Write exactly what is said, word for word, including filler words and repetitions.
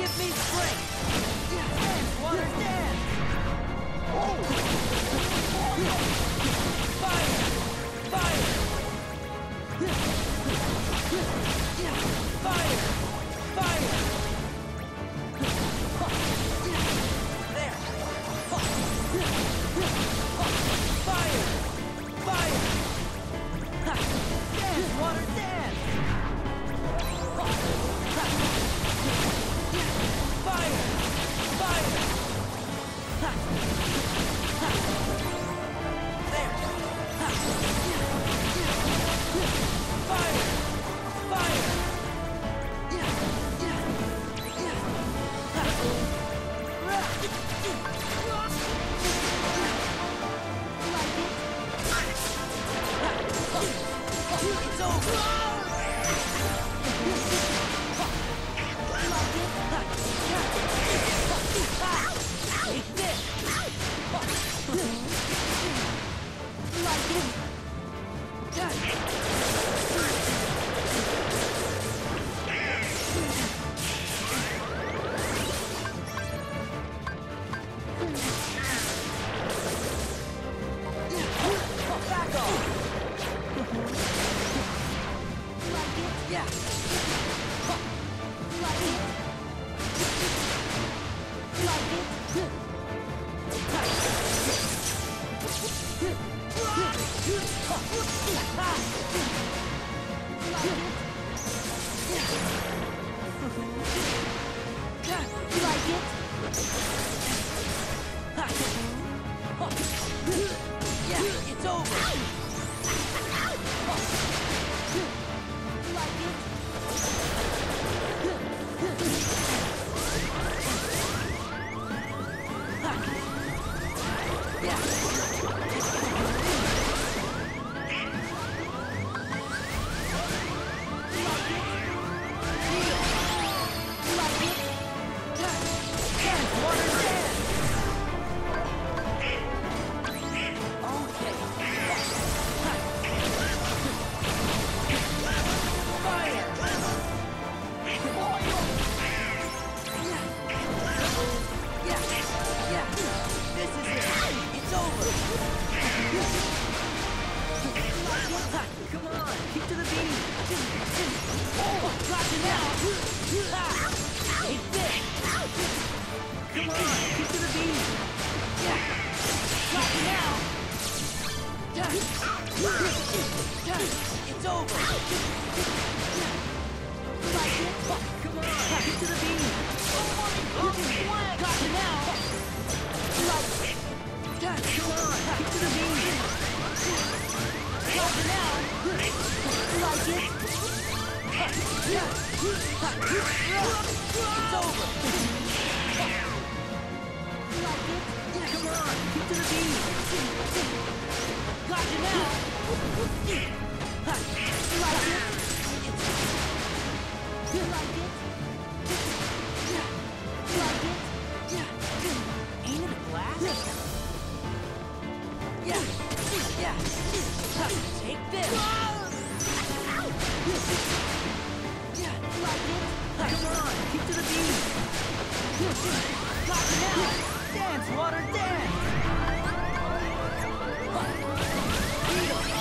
Give me strength! Dance, water, dance! Fire! Fire! Fire! Fire! There! Fire! Fire! Dance, water, dance! Fire! Fire! There! Fire! Fire! It's over! Take this! Like it! Back off! Like it? Yeah! Like it? Like it? Like it? Yeah, it's over. Like it? Yeah. Come on, keep to the beat. Oh, gotcha now. Take this. Come on, keep to the beat. Yeah. Gotcha now. It's over. Like it? Come on, keep to the beat. Gotcha now. Like it? Come on, keep to the beat. Gotcha now. Like it? It's over. Like it? Come on, keep to the beat. Gotcha now. Like it? Like it? Like it? Ain't it a blast? Yeah. Yeah. Take this. Yeah. Like it? Come on, keep to the beat. Gotcha now. Dance, water, dance.